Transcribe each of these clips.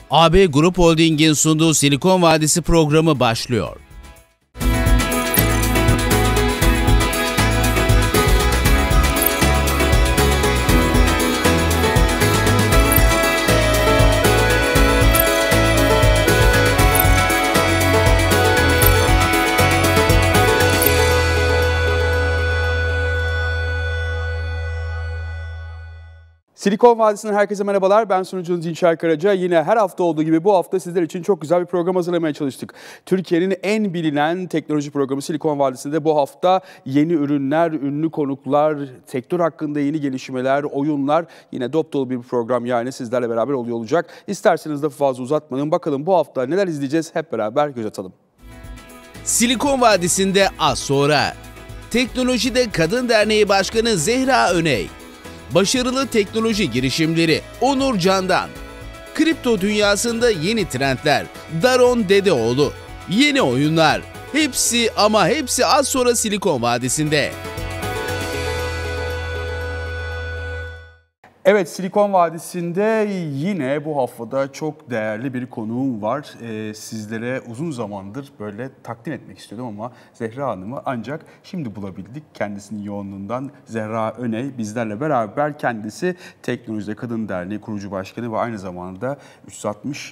AB Grup Holding'in sunduğu Silikon Vadisi programı başlıyor. Silikon Vadisi'nden herkese merhabalar. Ben sunucunuz Dinçer Karaca. Yine her hafta olduğu gibi bu hafta sizler için çok güzel bir program hazırlamaya çalıştık. Türkiye'nin en bilinen teknoloji programı Silikon Vadisi'nde bu hafta yeni ürünler, ünlü konuklar, sektör hakkında yeni gelişmeler, oyunlar, yine dop dolu bir program yani sizlerle beraber oluyor olacak. İsterseniz de fazla uzatmayın. Bakalım bu hafta neler izleyeceğiz, hep beraber göz atalım. Silikon Vadisi'nde az sonra Teknolojide Kadın Derneği Başkanı Zehra Öney, başarılı teknoloji girişimleri Onur Can'dan, kripto dünyasında yeni trendler Daron Dedeoğlu, yeni oyunlar, hepsi ama hepsi az sonra Silikon Vadisi'nde. Evet, Silikon Vadisi'nde yine bu haftada çok değerli bir konuğum var. Sizlere uzun zamandır böyle takdim etmek istiyordum ama Zehra Hanım'ı ancak şimdi bulabildik. Kendisinin yoğunluğundan Zehra Öney bizlerle beraber, kendisi Teknolojide Kadın Derneği kurucu başkanı ve aynı zamanda 360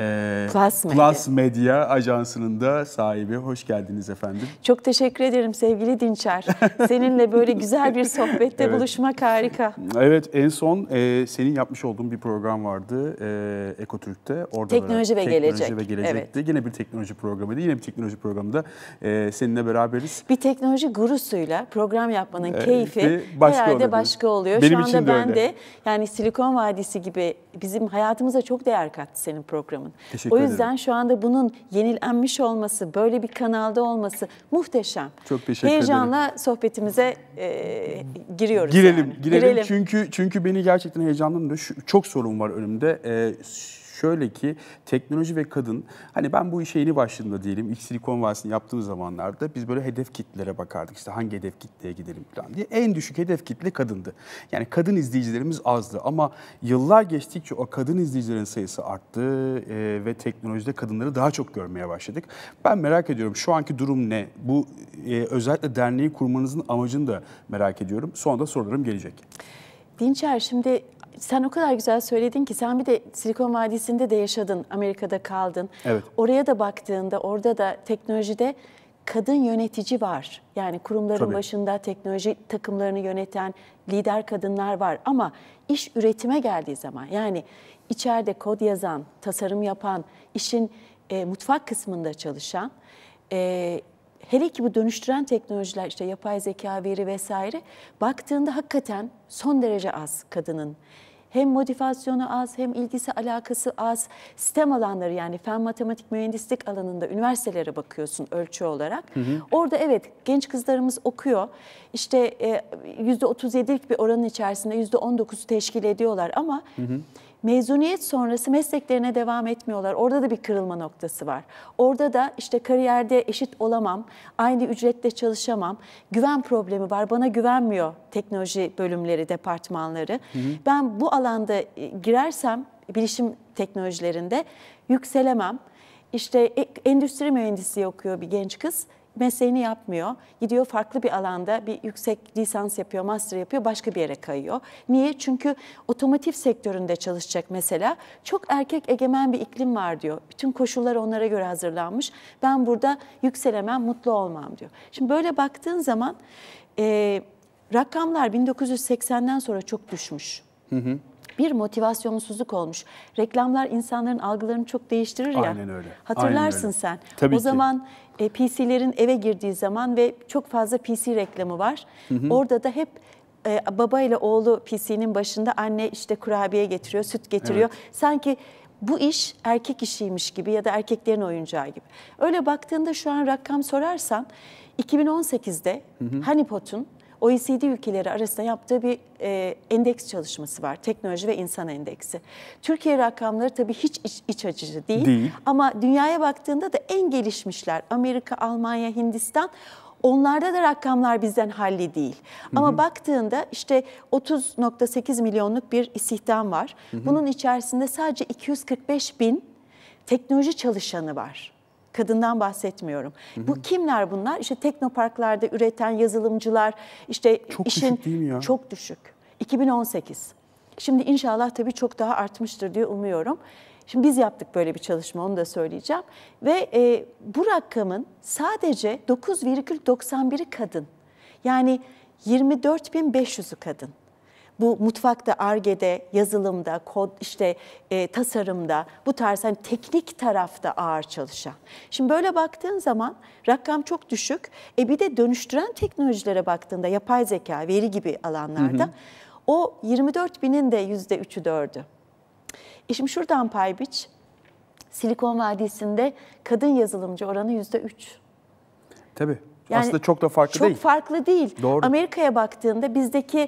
Plus Medya Ajansı'nın da sahibi. Hoş geldiniz efendim. Çok teşekkür ederim sevgili Dinçer. Seninle böyle güzel bir sohbette buluşmak harika. Evet, en son senin yapmış olduğun bir program vardı Ekotürk'te. Orada Teknoloji ve Gelecek. Teknoloji ve Gelecek'ti. Evet. Yine bir teknoloji programıydı. Yine bir teknoloji programında seninle beraberiz. Bir teknoloji gurusuyla program yapmanın keyfi herhalde başka oluyor. Benim şu anda ben öyle. de yani Silikon Vadisi gibi bizim hayatımıza çok değer kattı senin programın. Teşekkür o yüzden ederim. şu anda bunun yenilenmiş olması, böyle bir kanalda olması muhteşem. Çok teşekkür Heyecanla ederim. Sohbetimize giriyoruz. Girelim. Çünkü beni gerçekten heyecanlandırıyor. Çok sorun var önümde. Şöyle ki teknoloji ve kadın, hani ben bu işe yeni başladığımda diyelim, ilk Silikon Vadisi'ni yaptığımız zamanlarda biz böyle hedef kitlelere bakardık. İşte hangi hedef kitleye gidelim falan diye. En düşük hedef kitle kadındı. Yani kadın izleyicilerimiz azdı ama yıllar geçtikçe o kadın izleyicilerin sayısı arttı ve teknolojide kadınları daha çok görmeye başladık. Ben merak ediyorum şu anki durum ne? Bu özellikle derneği kurmanızın amacını da merak ediyorum. Sonra da sorularım gelecek. Dinçer, şimdi sen o kadar güzel söyledin ki, sen bir de Silikon Vadisi'nde de yaşadın, Amerika'da kaldın. Evet. Oraya da baktığında orada da teknolojide kadın yönetici var. Yani kurumların başında teknoloji takımlarını yöneten lider kadınlar var. Ama iş üretime geldiği zaman, yani içeride kod yazan, tasarım yapan, işin mutfak kısmında çalışan, hele ki bu dönüştüren teknolojiler, işte yapay zeka, veri vesaire, baktığında hakikaten son derece az kadının. Hem motivasyonu az, hem ilgisi alakası az. Sistem alanları, yani fen, matematik, mühendislik alanında üniversitelere bakıyorsun ölçü olarak. Orada evet, genç kızlarımız okuyor. İşte %37'lik bir oranın içerisinde %19'u teşkil ediyorlar ama mezuniyet sonrası mesleklerine devam etmiyorlar. Orada da bir kırılma noktası var. Orada da işte kariyerde eşit olamam, aynı ücretle çalışamam, güven problemi var. Bana güvenmiyor teknoloji bölümleri, departmanları. Ben bu alanda girersem bilişim teknolojilerinde yükselemem. İşte endüstri mühendisliği okuyor bir genç kız. Mesleğini yapmıyor. Gidiyor farklı bir alanda bir yüksek lisans yapıyor, master yapıyor, başka bir yere kayıyor. Niye? Çünkü otomotiv sektöründe çalışacak mesela. Çok erkek egemen bir iklim var diyor. Bütün koşullar onlara göre hazırlanmış. Ben burada yükselemem, mutlu olmam diyor. Şimdi böyle baktığın zaman rakamlar 1980'den sonra çok düşmüş. Bir motivasyonsuzluk olmuş. Reklamlar insanların algılarını çok değiştirir ya. Aynen öyle. Hatırlarsın sen. Tabii o zaman PC'lerin eve girdiği zaman ve çok fazla PC reklamı var. Orada da hep baba ile oğlu PC'nin başında, anne işte kurabiye getiriyor, süt getiriyor. Evet. Sanki bu iş erkek işiymiş gibi ya da erkeklerin oyuncağı gibi. Öyle baktığında şu an rakam sorarsan 2018'de Honeypot'un OECD ülkeleri arasında yaptığı bir endeks çalışması var. Teknoloji ve insan endeksi. Türkiye rakamları tabii hiç iç açıcı değil. Ama dünyaya baktığında da en gelişmişler, Amerika, Almanya, Hindistan, Onlarda da rakamlar bizden halli değil. Ama baktığında işte 30,8 milyonluk bir istihdam var. Bunun içerisinde sadece 245 bin teknoloji çalışanı var. Kadından bahsetmiyorum. Bu kimler bunlar? İşte teknoparklarda üreten yazılımcılar, işte Çok işin düşük değil mi ya? çok düşük. 2018. Şimdi inşallah tabii çok daha artmıştır diye umuyorum. Şimdi biz yaptık böyle bir çalışma, onu da söyleyeceğim. Ve bu rakamın sadece 9,91'i kadın. Yani 24.500'ü kadın. Bu mutfakta, Ar-Ge'de, yazılımda, kod, işte tasarımda, bu tarz hani teknik tarafta ağır çalışan. Şimdi böyle baktığın zaman rakam çok düşük. Bir de dönüştüren teknolojilere baktığında, yapay zeka, veri gibi alanlarda o 24 binin de %3'ü 4'ü. Şimdi şuradan pay biç. Silikon Vadisi'nde kadın yazılımcı oranı %3. Tabii. Yani aslında çok da farklı değil. Çok farklı değil. Doğru. Amerika'ya baktığında bizdeki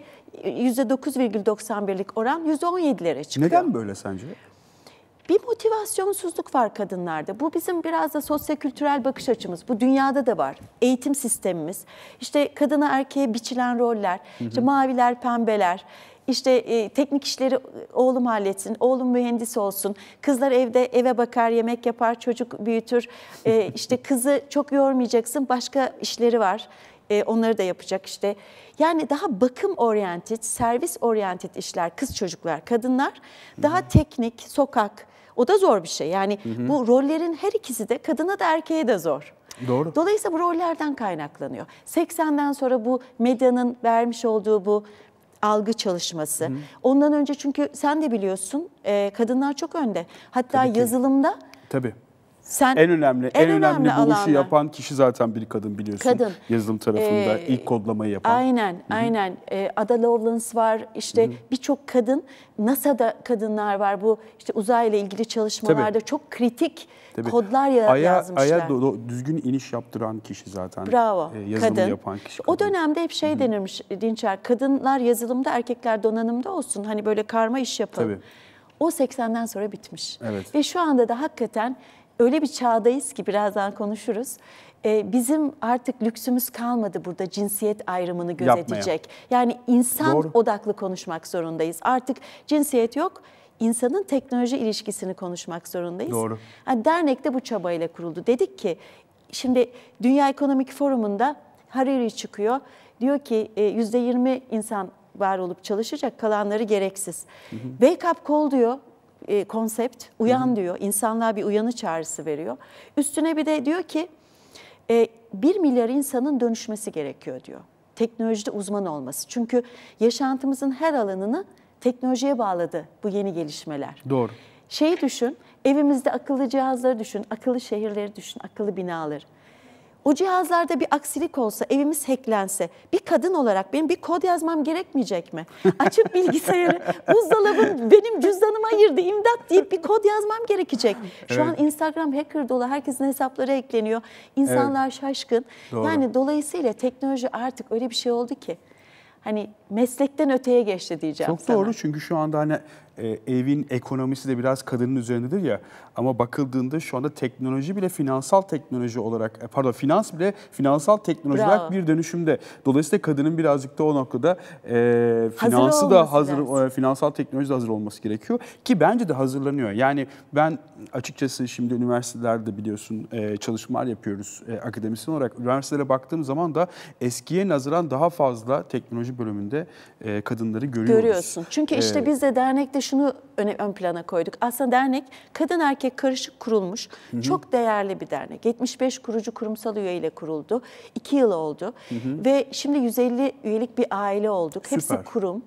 %9,91'lik oran %17'lere çıkıyor. Neden böyle sence? Bir motivasyonsuzluk var kadınlarda. Bu bizim biraz da sosyokültürel bakış açımız. Bu dünyada da var. Eğitim sistemimiz. İşte kadına erkeğe biçilen roller, işte maviler, pembeler. İşte teknik işleri oğlum halletsin, oğlum mühendis olsun, kızlar evde eve bakar, yemek yapar, çocuk büyütür. İşte kızı çok yormayacaksın, başka işleri var, onları da yapacak işte. Yani daha bakım oryanted, servis oryanted işler, kız çocuklar, kadınlar daha teknik, sokak. O da zor bir şey. Yani bu rollerin her ikisi de kadına da erkeğe de zor. Doğru. Dolayısıyla bu rollerden kaynaklanıyor. 80'den sonra bu medyanın vermiş olduğu bu algı çalışması. Ondan önce çünkü sen de biliyorsun kadınlar çok önde. Hatta yazılımda Tabii. sen En önemli buluşu alanlar. yapan kişi zaten bir kadın biliyorsun. Kadın. Yazılım tarafında ilk kodlamayı yapan. Aynen. Ada Lovelace var. İşte birçok kadın, NASA'da kadınlar var. Bu işte uzayla ilgili çalışmalarda çok kritik kodlar yazmışlar. Aya düzgün iniş yaptıran kişi zaten. Bravo. Yazılımı kadın. yapan kişi. O dönemde hep şey denirmiş Dinçer. Kadınlar yazılımda, erkekler donanımda olsun. Hani böyle karma iş yapalım. Tabii. O 80'den sonra bitmiş. Evet. Ve şu anda da hakikaten öyle bir çağdayız ki birazdan konuşuruz. Bizim artık lüksümüz kalmadı burada cinsiyet ayrımını gözetecek. Yani insan odaklı konuşmak zorundayız. Artık cinsiyet yok. İnsanın teknoloji ilişkisini konuşmak zorundayız. Doğru. Yani dernek de bu çabayla kuruldu. Dedik ki şimdi Dünya Ekonomik Forumu'nda Hariri çıkıyor. Diyor ki %20 insan var olup çalışacak, kalanları gereksiz. Wake up call diyor. Konsept, uyan diyor. İnsanlığa bir uyanı çağrısı veriyor. Üstüne bir de diyor ki 1 milyar insanın dönüşmesi gerekiyor diyor. Teknolojide uzman olması. Çünkü yaşantımızın her alanını teknolojiye bağladı bu yeni gelişmeler. Doğru. Şeyi düşün, evimizde akıllı cihazları düşün, akıllı şehirleri düşün, akıllı binaları. O cihazlarda bir aksilik olsa, evimiz hacklense, bir kadın olarak benim bir kod yazmam gerekmeyecek mi? Açıp bilgisayarı, buzdolabın benim cüzdanıma girdi, imdat deyip bir kod yazmam gerekecek. Şu an Instagram hacker dolu, herkesin hesapları ekleniyor. İnsanlar şaşkın. Doğru. Yani dolayısıyla teknoloji artık öyle bir şey oldu ki, hani meslekten öteye geçti diyeceğim Çok sana. doğru çünkü şu anda hani evin ekonomisi de biraz kadının üzerindedir ya. Ama bakıldığında şu anda teknoloji bile finansal teknoloji olarak, finans bile finansal teknoloji olarak bir dönüşümde. Dolayısıyla kadının birazcık da o noktada finansı da hazır, finansal teknoloji de hazır olması gerekiyor. Ki bence de hazırlanıyor. Yani ben açıkçası şimdi üniversitelerde biliyorsun çalışmalar yapıyoruz akademisyen olarak. Üniversitelere baktığım zaman da eskiye nazaran daha fazla teknoloji bölümünde kadınları görüyorsun. Çünkü işte biz de dernekte şunu ön plana koyduk. Aslında dernek kadın erkek karışık kurulmuş. Çok değerli bir dernek. 75 kurucu kurumsal üyeyle kuruldu. 2 yıl oldu. Ve şimdi 150 üyelik bir aile olduk. Süper. Hepsi kurum.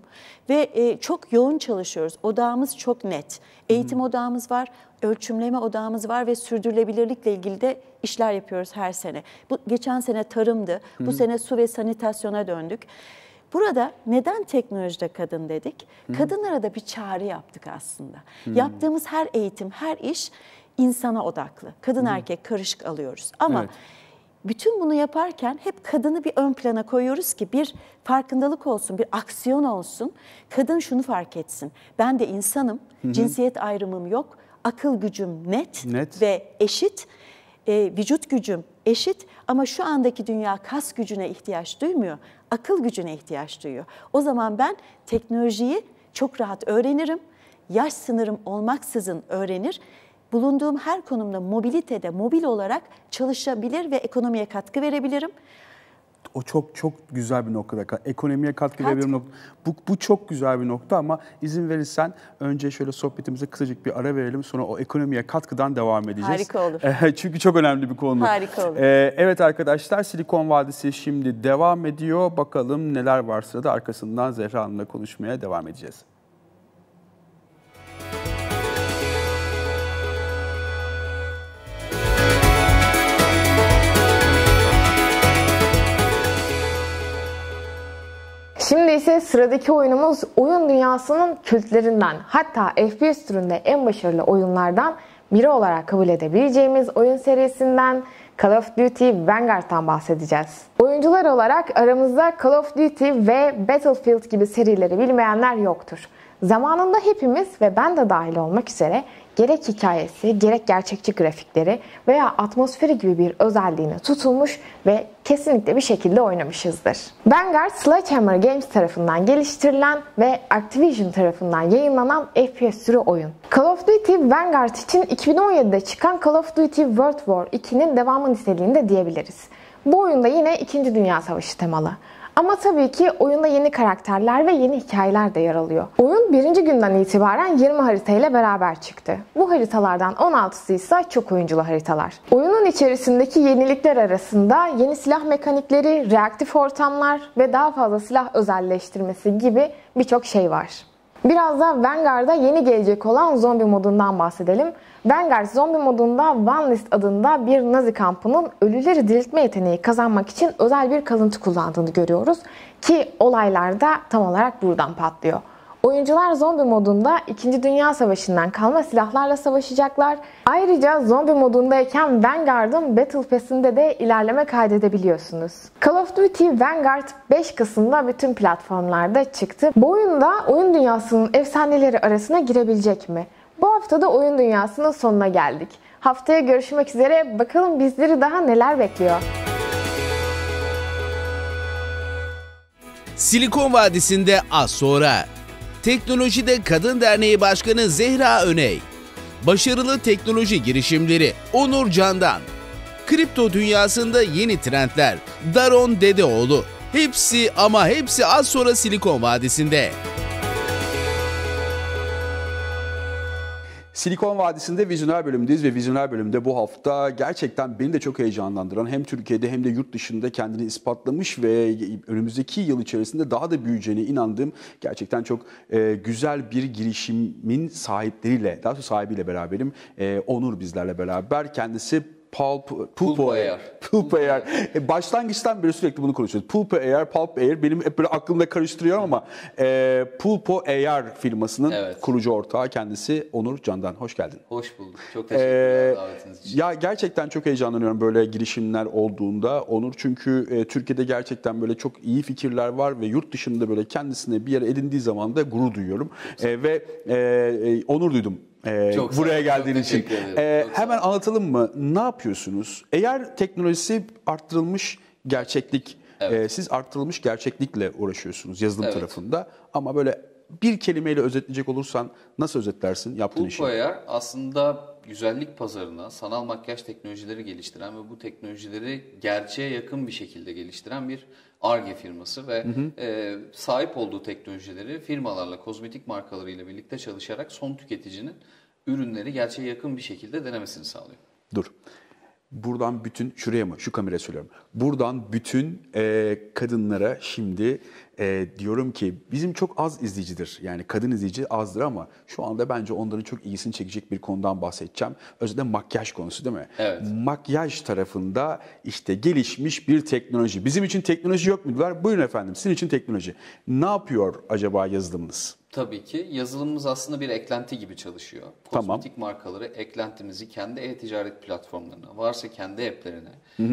Ve çok yoğun çalışıyoruz. Odağımız çok net. Eğitim odağımız var, ölçümleme odağımız var ve sürdürülebilirlikle ilgili de işler yapıyoruz her sene. Bu geçen sene tarımdı. Bu sene su ve sanitasyona döndük. Burada neden teknolojide kadın dedik? Kadınlara da bir çağrı yaptık aslında. Yaptığımız her eğitim, her iş insana odaklı. Kadın erkek karışık alıyoruz. Ama bütün bunu yaparken hep kadını bir ön plana koyuyoruz ki bir farkındalık olsun, bir aksiyon olsun. Kadın şunu fark etsin. Ben de insanım, cinsiyet ayrımım yok, akıl gücüm net ve eşit. Vücut gücüm eşit ama şu andaki dünya kas gücüne ihtiyaç duymuyor, akıl gücüne ihtiyaç duyuyor. O zaman ben teknolojiyi çok rahat öğrenirim, yaş sınırım olmaksızın öğrenir, bulunduğum her konumda mobilitede, mobil olarak çalışabilir ve ekonomiye katkı verebilirim. O çok çok güzel bir noktada. Ekonomiye katkı verebilir nokta. Bu çok güzel bir nokta ama izin verirsen önce şöyle sohbetimize kısacık bir ara verelim. Sonra o ekonomiye katkıdan devam edeceğiz. Harika olur. Çünkü çok önemli bir konu. Harika olur. Evet arkadaşlar, Silikon Vadisi şimdi devam ediyor. Bakalım neler var sırada. Arkasından Zehra Hanım'la konuşmaya devam edeceğiz. Şimdi ise sıradaki oyunumuz oyun dünyasının kültlerinden, hatta FPS türünde en başarılı oyunlardan biri olarak kabul edebileceğimiz oyun serisinden Call of Duty Vanguard'dan bahsedeceğiz. Oyuncular olarak aramızda Call of Duty ve Battlefield gibi serileri bilmeyenler yoktur. Zamanında hepimiz ve ben de dahil olmak üzere gerek hikayesi, gerek gerçekçi grafikleri veya atmosferi gibi bir özelliğine tutulmuş ve kesinlikle bir şekilde oynamışızdır. Vanguard, Sledgehammer Games tarafından geliştirilen ve Activision tarafından yayınlanan FPS türü oyun. Call of Duty Vanguard için 2017'de çıkan Call of Duty World War 2'nin devamı niteliğinde diyebiliriz. Bu oyunda yine 2. Dünya Savaşı temalı. Ama tabii ki oyunda yeni karakterler ve yeni hikayeler de yer alıyor. Oyun birinci günden itibaren 20 haritayla beraber çıktı. Bu haritalardan 16'sı ise çok oyunculu haritalar. Oyunun içerisindeki yenilikler arasında yeni silah mekanikleri, reaktif ortamlar ve daha fazla silah özelleştirmesi gibi birçok şey var. Biraz da Vanguard'a yeni gelecek olan zombi modundan bahsedelim. Vanguard zombi modunda One List adında bir Nazi kampının ölüleri diriltme yeteneği kazanmak için özel bir kalıntı kullandığını görüyoruz. Ki olaylar da tam olarak buradan patlıyor. Oyuncular zombi modunda 2. Dünya Savaşı'ndan kalma silahlarla savaşacaklar. Ayrıca zombi modundayken Vanguard'ın Battle Pass'inde de ilerleme kaydedebiliyorsunuz. Call of Duty Vanguard 5 Kasım'da bütün platformlarda çıktı. Bu oyunda oyun dünyasının efsaneleri arasına girebilecek mi? Bu hafta da oyun dünyasının sonuna geldik. Haftaya görüşmek üzere. Bakalım bizleri daha neler bekliyor? Silikon Vadisi'nde az sonra. Teknolojide Kadın Derneği Başkanı Zehra Öney. Başarılı teknoloji girişimleri Onur Candan. Kripto dünyasında yeni trendler Daron Dedeoğlu. Hepsi ama hepsi az sonra Silikon Vadisi'nde. Silikon Vadisi'nde vizyoner bölümündeyiz ve vizyoner bölümde bu hafta gerçekten beni de çok heyecanlandıran, hem Türkiye'de hem de yurt dışında kendini ispatlamış ve önümüzdeki yıl içerisinde daha da büyüyeceğine inandığım gerçekten çok güzel bir girişimin sahipleriyle, daha doğrusu sahibiyle beraberim. Onur bizlerle beraber. Kendisi Pulpo Air. Başlangıçtan beri sürekli bunu konuşuyoruz. Pulpo Air benim hep böyle aklımda karıştırıyorum ama Pulpo Air firmasının kurucu ortağı kendisi Onur Candan. Hoş geldin. Hoş bulduk. Çok teşekkürler davetiniz için. Ya gerçekten çok heyecanlanıyorum böyle girişimler olduğunda Onur, çünkü Türkiye'de gerçekten böyle çok iyi fikirler var ve yurt dışında böyle kendisine bir yer edindiği zaman da gurur duyuyorum. Ve onur duydum. Buraya geldiğin için. Hemen anlatalım mı? Ne yapıyorsunuz? Eğer teknolojisi arttırılmış gerçeklik, siz arttırılmış gerçeklikle uğraşıyorsunuz yazılım tarafında. Ama böyle bir kelimeyle özetleyecek olursan nasıl özetlersin yaptığın işi? Pulpo Air aslında güzellik pazarına sanal makyaj teknolojileri geliştiren ve bu teknolojileri gerçeğe yakın bir şekilde geliştiren bir Ar-Ge firması ve sahip olduğu teknolojileri firmalarla, kozmetik markalarıyla birlikte çalışarak son tüketicinin ürünleri gerçeğe yakın bir şekilde denemesini sağlıyor. Dur. Buradan bütün, şuraya mı? Şu kameraya söylüyorum. Buradan bütün kadınlara şimdi diyorum ki bizim çok az izleyicidir. Yani kadın izleyici azdır ama şu anda bence onların çok ilgisini çekecek bir konudan bahsedeceğim. Özellikle makyaj konusu değil mi? Evet. Makyaj tarafında işte gelişmiş bir teknoloji. Bizim için teknoloji yok muydular? Buyurun efendim, sizin için teknoloji. Ne yapıyor acaba yazılımınız? Tabii ki yazılımımız aslında bir eklenti gibi çalışıyor. Kozmetik markaları eklentimizi kendi e-ticaret platformlarına, varsa kendi app'lerine,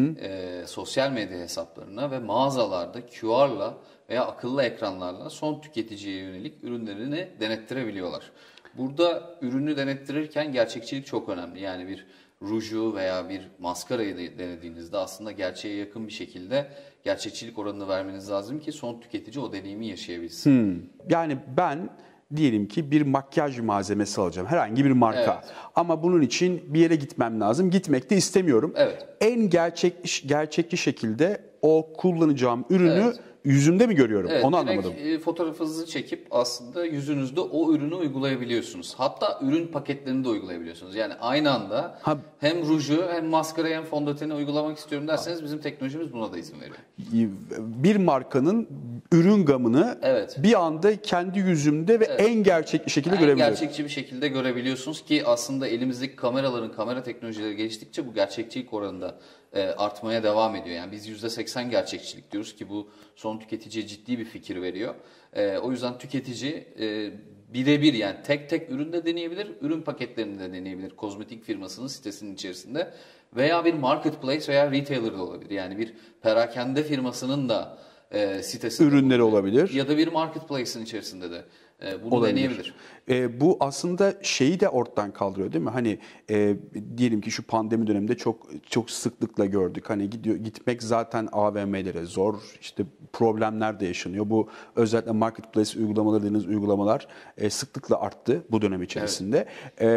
sosyal medya hesaplarına ve mağazalarda QR'la veya akıllı ekranlarla son tüketiciye yönelik ürünlerini denettirebiliyorlar. Burada ürünü denettirirken gerçekçilik çok önemli. Yani bir ruju veya bir maskarayı denediğinizde aslında gerçeğe yakın bir şekilde gerçekçilik oranını vermeniz lazım ki son tüketici o deneyimi yaşayabilsin. Yani ben diyelim ki bir makyaj malzemesi alacağım. Herhangi bir marka. Evet. Ama bunun için bir yere gitmem lazım. Gitmek de istemiyorum. Evet. En gerçekçi şekilde o kullanacağım ürünü Evet. yüzümde mi görüyorum? Evet, Onu direkt, anlamadım. fotoğrafınızı çekip aslında yüzünüzde o ürünü uygulayabiliyorsunuz. Hatta ürün paketlerini de uygulayabiliyorsunuz. Yani aynı anda hem ruju hem maskarayı hem fondöteni uygulamak istiyorum derseniz bizim teknolojimiz buna da izin veriyor. Bir markanın ürün gamını Evet. bir anda kendi yüzümde ve en gerçekçi şekilde En görebiliyorum. gerçekçi bir şekilde görebiliyorsunuz ki aslında elimizdeki kamera teknolojileri geliştikçe bu gerçekçilik oranı da artmaya devam ediyor. Yani biz %80 gerçekçilik diyoruz ki bu son tüketiciye ciddi bir fikir veriyor. O yüzden tüketici birebir yani tek tek ürün de deneyebilir, ürün paketlerini de deneyebilir kozmetik firmasının sitesinin içerisinde veya bir marketplace veya retailer da olabilir. Yani bir perakende firmasının da sitesinde Ürünleri olabilir. ya da bir marketplace'in içerisinde de bunu Olabilir. deneyebilir. Bu aslında şeyi de ortadan kaldırıyor değil mi? Hani diyelim ki şu pandemi döneminde çok sıklıkla gördük. Hani gitmek zaten AVM'lere zor. İşte problemler de yaşanıyor. Bu özellikle marketplace uygulamaları dediğiniz uygulamalar sıklıkla arttı bu dönem içerisinde.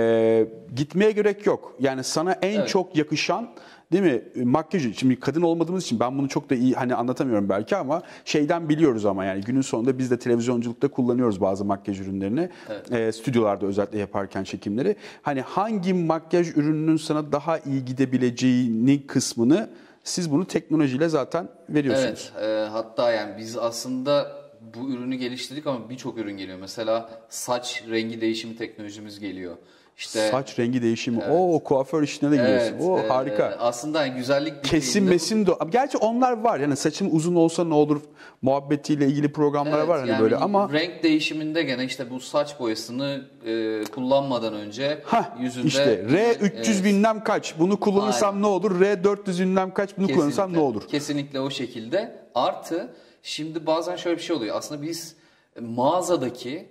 Gitmeye gerek yok. Yani sana en çok yakışan, değil mi? Makyaj. Şimdi kadın olmadığımız için ben bunu çok da iyi hani anlatamıyorum belki ama şeyden biliyoruz ama yani günün sonunda biz de televizyonculukta kullanıyoruz bazı makyaj ürünlerini. Stüdyolarda özellikle yaparken çekimleri. Hani hangi makyaj ürününün sana daha iyi gidebileceğini kısmını siz bunu teknolojiyle zaten veriyorsunuz. Evet. Hatta yani biz aslında bu ürünü geliştirdik ama birçok ürün geliyor. Mesela saç rengi değişimi teknolojimiz geliyor. İşte Saç rengi değişimi. O kuaför işine de giriyorsun. Harika. Aslında yani güzellik kesim mesim de. Gerçi onlar var. Yani saçım uzun olsa ne olur muhabbetiyle ilgili programlar var hani yani böyle ama renk değişiminde gene işte bu saç boyasını kullanmadan önce yüzünde işte R300 bilmem kaç bunu kullanırsam ne olur? R400 bilmem kaç bunu kullanırsam ne olur? Kesinlikle o şekilde. Artı şimdi bazen şöyle bir şey oluyor. Aslında biz mağazadaki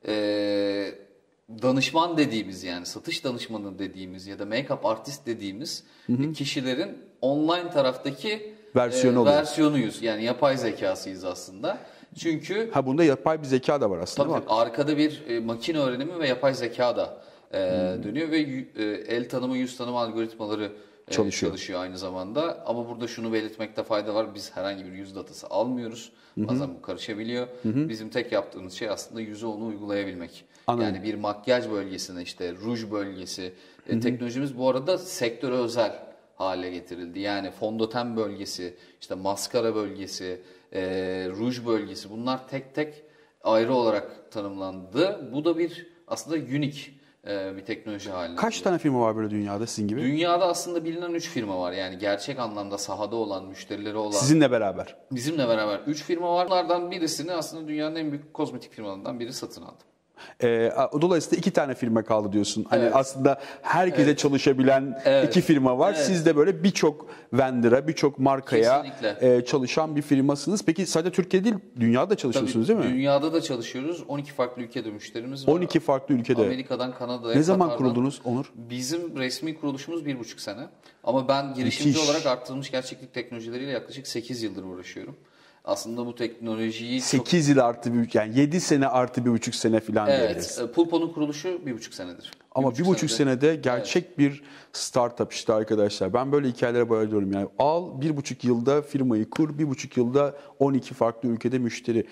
danışman dediğimiz yani satış danışmanı dediğimiz ya da make-up artist dediğimiz kişilerin online taraftaki versiyonuyuz. Yani yapay zekasıyız aslında. Çünkü bunda yapay bir zeka da var aslında. Tabii arkada bir makine öğrenimi ve yapay zeka da dönüyor ve el tanımı, yüz tanımı algoritmaları çalışıyor aynı zamanda. Ama burada şunu belirtmekte fayda var. Biz herhangi bir yüz datası almıyoruz. Bazen bu karışabiliyor. Bizim tek yaptığımız şey aslında yüze onu uygulayabilmek. Anladım. Yani bir makyaj bölgesine işte ruj bölgesi. Teknolojimiz bu arada sektöre özel hale getirildi. Yani fondöten bölgesi, işte maskara bölgesi, ruj bölgesi bunlar tek tek ayrı olarak tanımlandı. Bu da bir aslında unique bir teknoloji haline. Kaç tane firma var böyle dünyada sizin gibi? Dünyada aslında bilinen 3 firma var. Yani gerçek anlamda sahada olan, müşterileri olan. Sizinle beraber. Bizimle beraber 3 firma var. Bunlardan birisini aslında dünyanın en büyük kozmetik firmalarından biri satın aldı. Dolayısıyla 2 tane firma kaldı diyorsun. Hani aslında herkese çalışabilen 2 firma var. Siz de böyle birçok vendor'a, birçok markaya çalışan bir firmasınız. Peki sadece Türkiye değil, dünyada çalışıyorsunuz değil mi? Dünyada da çalışıyoruz. 12 farklı ülkede müşterimiz var. 12 farklı ülkede. Amerika'dan Kanada'ya, Ne zaman kuruldunuz Onur? Bizim resmi kuruluşumuz 1,5 sene. Ama ben girişimci olarak arttırılmış gerçeklik teknolojileriyle yaklaşık 8 yıldır uğraşıyorum. Aslında bu teknolojiyi 8 yıl artı yani 7 sene artı 1,5 sene falan deriz. Pulpo'nun kuruluşu 1,5 senedir. Ama 1,5 senede gerçek bir startup işte arkadaşlar. Ben böyle hikayelere bayılıyorum. Yani al 1,5 yılda firmayı kur, 1,5 yılda 12 farklı ülkede müşteri.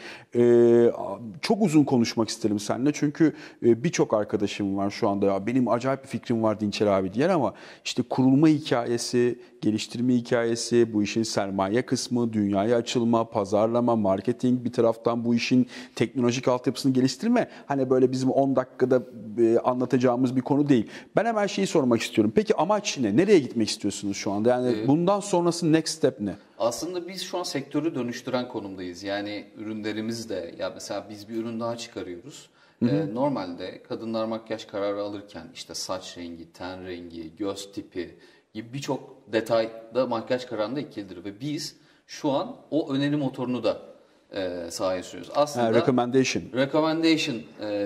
Çok uzun konuşmak isterim seninle. Çünkü birçok arkadaşım var şu anda. Ya benim acayip bir fikrim var Dinçer abi diyen ama işte kurulma hikayesi, geliştirme hikayesi, bu işin sermaye kısmı, dünyaya açılma, pazarlama, marketing bir taraftan bu işin teknolojik altyapısını geliştirme. Hani böyle bizim 10 dakikada anlatacağımız bir konu değil. Ben hemen şeyi sormak istiyorum. Peki amaç ne? Nereye gitmek istiyorsunuz şu anda? Yani bundan sonrası next step ne? Aslında biz şu an sektörü dönüştüren konumdayız. Yani ürünlerimiz de ya mesela biz bir ürün daha çıkarıyoruz. Normalde kadınlar makyaj kararı alırken işte saç rengi, ten rengi, göz tipi gibi birçok detayda makyaj kararında etkilidir ve biz şu an o öneri motorunu da sahaya sürüyoruz. Aslında recommendation,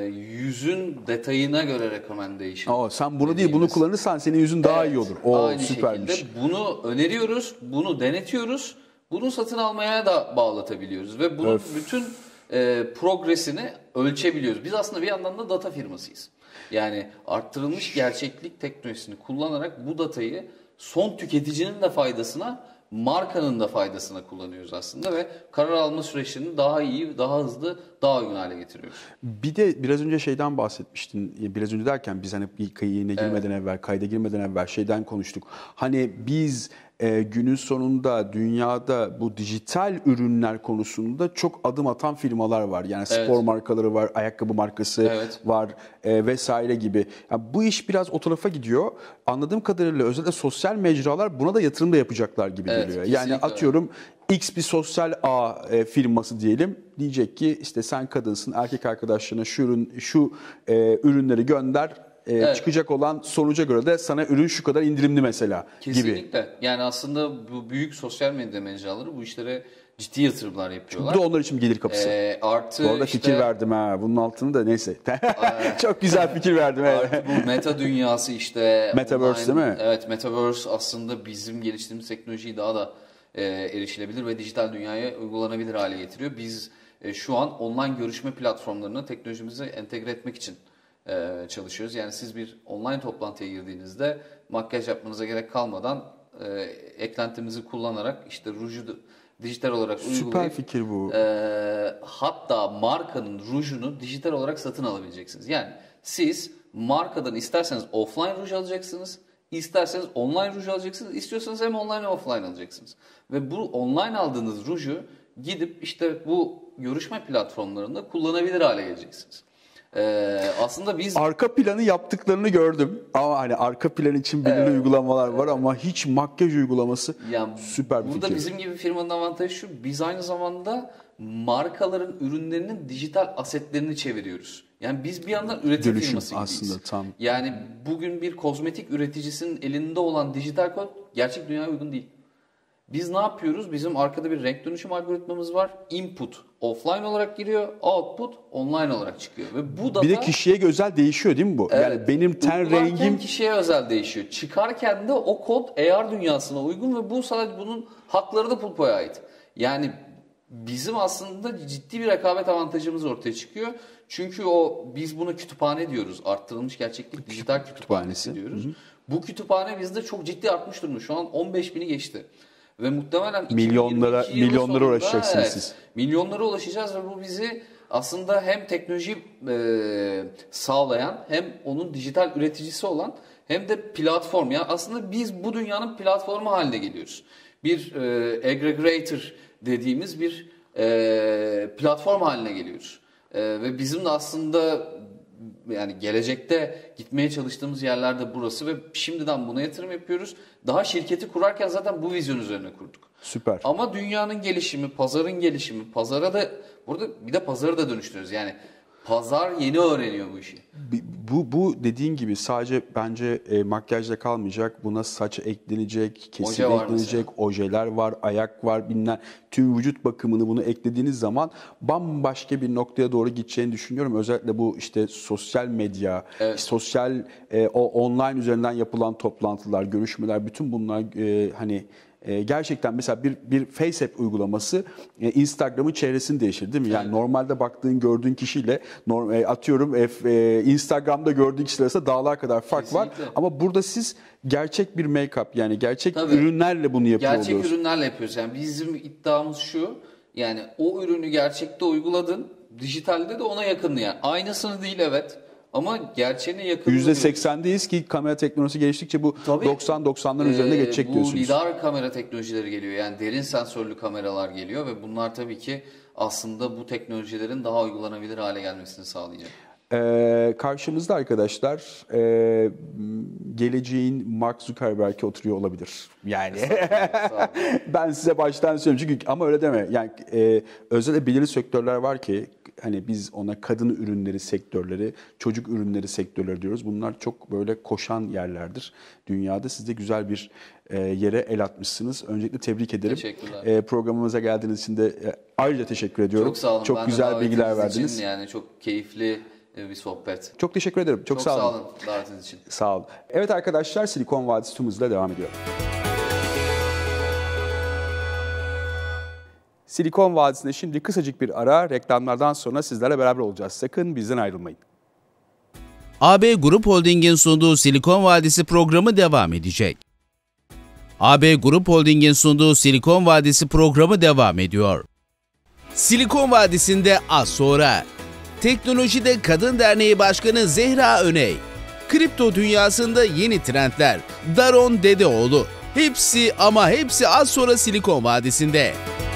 yüzün detayına göre recommendation. Sen bunu değil, bunu kullanırsan senin yüzün daha iyi olur. Aynı süpermiş. şekilde bunu öneriyoruz, bunu denetiyoruz, bunu satın almaya da bağlatabiliyoruz ve bunun bütün progresini ölçebiliyoruz. Biz aslında bir yandan da data firmasıyız. Yani arttırılmış gerçeklik teknolojisini kullanarak bu datayı son tüketicinin de faydasına, markanın da faydasına kullanıyoruz aslında ve karar alma süreçlerini daha iyi, daha hızlı, daha uygun hale getiriyoruz. Bir de biraz önce şeyden bahsetmiştin. Biraz önce derken biz hani kayda girmeden evvel şeyden konuştuk. Hani biz günün sonunda dünyada bu dijital ürünler konusunda çok adım atan firmalar var. Yani spor markaları var, ayakkabı markası var vesaire gibi. Yani bu iş biraz o tarafa gidiyor. Anladığım kadarıyla özellikle sosyal mecralar buna da yatırım da yapacaklar gibi geliyor. Yani atıyorum X bir sosyal ağ firması diyelim. Diyecek ki işte sen kadınsın, erkek arkadaşlarına şu ürünleri gönder. Çıkacak olan sonuca göre de sana ürün şu kadar indirimli mesela gibi. Kesinlikle. Yani aslında bu büyük sosyal medya mecraları bu işlere ciddi yatırımlar yapıyorlar. Bu da onlar için bir gelir kapısı. Artı bu arada fikir verdim ha. Bunun altını da neyse. Çok güzel fikir verdim. Artı bu meta dünyası işte. Metaverse online, değil mi? Evet, Metaverse aslında bizim geliştirdiğimiz teknolojiyi daha da erişilebilir ve dijital dünyaya uygulanabilir hale getiriyor. Biz şu an online görüşme platformlarını teknolojimize entegre etmek için çalışıyoruz. Yani siz bir online toplantıya girdiğinizde makyaj yapmanıza gerek kalmadan eklentimizi kullanarak işte ruju dijital olarak uygulayıp süper fikir bu. Hatta markanın rujunu dijital olarak satın alabileceksiniz. Yani siz markadan isterseniz offline ruj alacaksınız, isterseniz online ruj alacaksınız, istiyorsanız hem online hem offline alacaksınız. Ve bu online aldığınız ruju gidip işte bu görüşme platformlarında kullanabilir hale geleceksiniz. Aslında biz arka planı yaptıklarını gördüm ama hani arka plan için belirli uygulamalar var ama hiç makyaj uygulaması süper bir fikir. Burada bizim gibi firmanın avantajı şu, biz aynı zamanda markaların ürünlerinin dijital asetlerini çeviriyoruz. Yani biz bir yandan üretim firması gibiyiz. Aslında tam. Yani bugün bir kozmetik üreticisinin elinde olan dijital kod gerçek dünyaya uygun değil. Biz ne yapıyoruz? Bizim arkada bir renk dönüşüm algoritmamız var. Input offline olarak giriyor, output online olarak çıkıyor. Ve bu data bir de kişiye özel değişiyor değil mi bu? Evet, yani benim ten rengim kişiye özel değişiyor. Çıkarken de o kod AR dünyasına uygun ve bu sadece bunun hakları da Pulpo'ya ait. Yani bizim aslında ciddi bir rekabet avantajımız ortaya çıkıyor. Çünkü biz buna kütüphane diyoruz. Arttırılmış gerçeklik dijital kütüphanesi diyoruz. Hı hı. Bu kütüphane bizde çok ciddi artmış durumda. Şu an 15.000'i geçti. Ve muhtemelen milyonlara ulaşacaksınız siz. Milyonlara ulaşacağız ve bu bizi aslında hem teknoloji sağlayan hem onun dijital üreticisi olan hem de platform. Yani aslında biz bu dünyanın platformu haline geliyoruz. Bir aggregator dediğimiz bir platform haline geliyoruz. Ve bizim de aslında yani gelecekte gitmeye çalıştığımız yerlerde burası ve şimdiden buna yatırım yapıyoruz. Daha şirketi kurarken zaten bu vizyon üzerine kurduk. Süper. Ama dünyanın gelişimi, pazarın gelişimi, pazara da burada bir de pazarı da dönüştürüyoruz. Yani pazar yeni öğreniyor bu işi. Bu dediğin gibi sadece bence makyajla kalmayacak. Buna saç eklenecek, kesim eklenecek, ojeler var, ayak var, bilmem. Tüm vücut bakımını bunu eklediğiniz zaman bambaşka bir noktaya doğru gideceğini düşünüyorum. Özellikle bu işte sosyal medya, sosyal o online üzerinden yapılan toplantılar, görüşmeler, bütün bunlar hani gerçekten mesela bir FaceApp uygulaması Instagram'ın çehresini değiştirdi değil mi? Yani normalde baktığın, gördüğün kişiyle atıyorum Instagram'da gördüğün kişiler arasında dağlar kadar fark var. Ama burada siz gerçek bir make-up yani gerçek ürünlerle bunu yapıyor oluyorsunuz. Gerçek ürünlerle yapıyoruz. Yani bizim iddiamız şu. Yani o ürünü gerçekte uyguladın, dijitalde de ona yakınlı yani. Aynısını değil evet. Ama gerçeğine yakın. %80'deyiz ki kamera teknolojisi geliştikçe bu 90-90'ların üzerine geçecek diyorsunuz. Bu lidar kamera teknolojileri geliyor. Yani derin sensörlü kameralar geliyor ve bunlar tabii ki aslında bu teknolojilerin daha uygulanabilir hale gelmesini sağlayacak. Karşımızda arkadaşlar geleceğin Mark Zuckerberg'i oturuyor olabilir. Yani ben size baştan söyleyeyim çünkü ama öyle deme. Yani özellikle belirli sektörler var ki hani biz ona kadın ürünleri sektörleri, çocuk ürünleri sektörleri diyoruz. Bunlar çok böyle koşan yerlerdir dünyada. Siz de güzel bir yere el atmışsınız. Öncelikle tebrik ederim. Teşekkürler. Programımıza geldiğiniz için de Ayrıca teşekkür ediyorum. Çok sağ olun. Çok Ben de güzel bilgiler davetiniz verdiniz. için yani çok keyifli bir sohbet. Çok teşekkür ederim. Çok sağ olun. Davetiniz için. Sağ olun. Evet arkadaşlar, Silikon Vadisi tüm hızıyla devam ediyor. Silikon Vadisi'nde şimdi kısacık bir ara, reklamlardan sonra sizlerle beraber olacağız. Sakın bizden ayrılmayın. AB Grup Holding'in sunduğu Silikon Vadisi programı devam edecek. AB Grup Holding'in sunduğu Silikon Vadisi programı devam ediyor. Silikon Vadisi'nde az sonra Teknolojide Kadın Derneği Başkanı Zehra Öney, kripto dünyasında yeni trendler, Daron Dedeoğlu, hepsi ama hepsi az sonra Silikon Vadisi'nde.